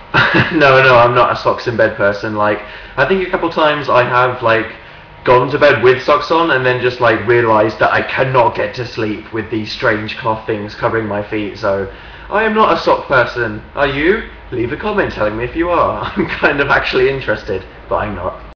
No, I'm not a socks in bed person. Like, I think a couple times I have like gone to bed with socks on and then just like realized that I cannot get to sleep with these strange cloth things covering my feet. So I am not a sock person. Are you? Leave a comment telling me if you are. I'm kind of actually interested, but I'm not.